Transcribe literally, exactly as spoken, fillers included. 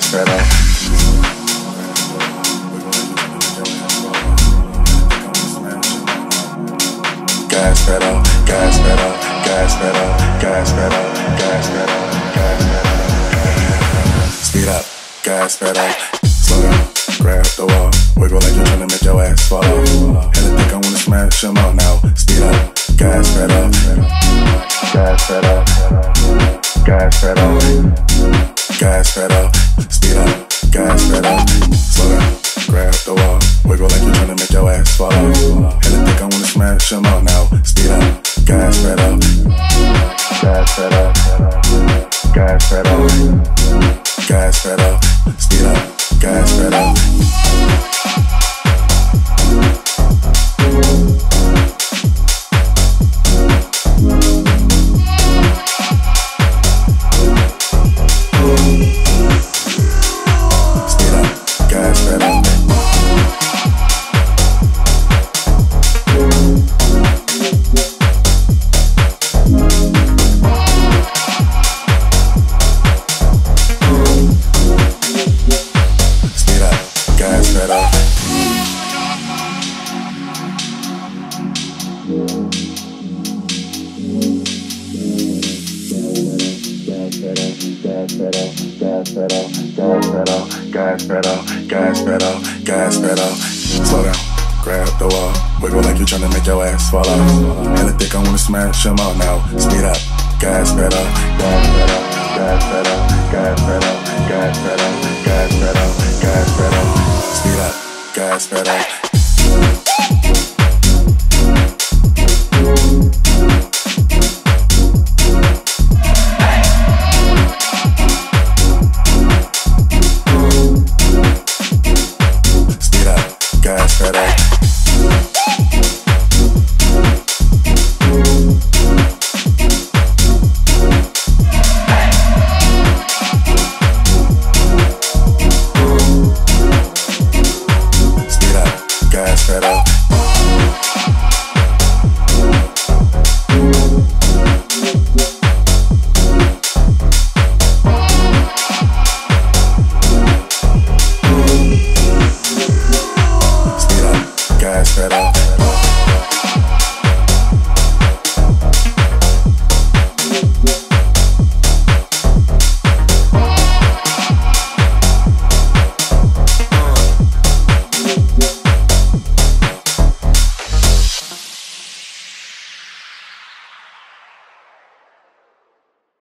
gas pedal. Gas pedal, gas pedal, gas pedal, gas pedal, gas pedal, gas pedal. Speed up, gas pedal. Slow down, grab the wall. Wiggle like you're trying to make your ass fall off. Hella think I wanna smash them all now. Speed up, gas pedal, gas pedal, gas pedal, gas pedal. Speed up, gas pedal. Slow down, grab the wall. Wiggle like you're trying to make your ass fall off. Hella think I wanna smash them all now. Speed up, gas pedal, gas pedal, gas pedal, gas pedal. Speed up, gas pedal. Gas pedal, gas pedal, gas pedal. Slow down, grab the wall. Wiggle like you're trying to make your ass fall off. Hella think I wanna smash them all now. Speed up, gas pedal, gas pedal, gas pedal, gas pedal, gas pedal, gas pedal, gas pedal. Speed up, gas pedal. Gas pedal. Speed up, gas pedal.